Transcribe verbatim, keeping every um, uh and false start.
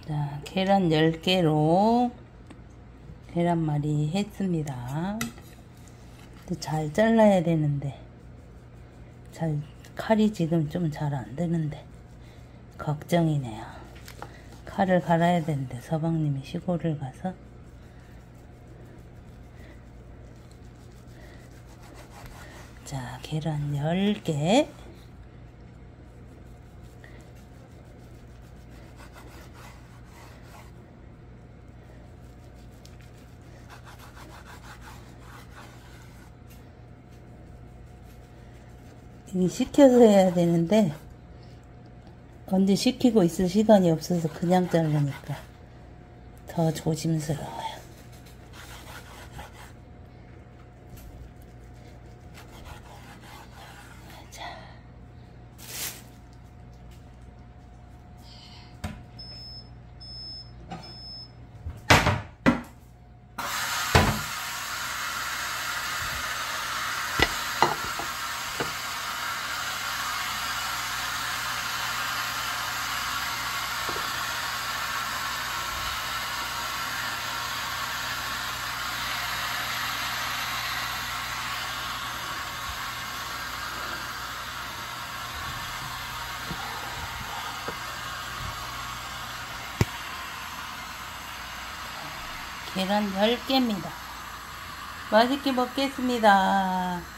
자, 계란 열 개로 계란말이 했습니다. 잘 잘라야 되는데 잘 칼이 지금 좀 잘 안 되는데 걱정이네요. 칼을 갈아야 되는데 서방님이 시골을 가서. 자, 계란 열 개. 이게 식혀서 해야 되는데 언제 식히고 있을 시간이 없어서 그냥 자르니까 더 조심스러워요. 자. 계란 열 개입니다. 맛있게 먹겠습니다.